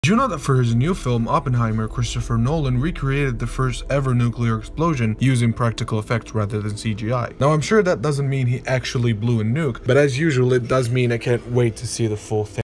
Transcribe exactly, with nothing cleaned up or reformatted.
Did you know that for his new film, Oppenheimer, Christopher Nolan recreated the first ever nuclear explosion using practical effects rather than C G I? Now, I'm sure that doesn't mean he actually blew a nuke, but as usual, it does mean I can't wait to see the full thing.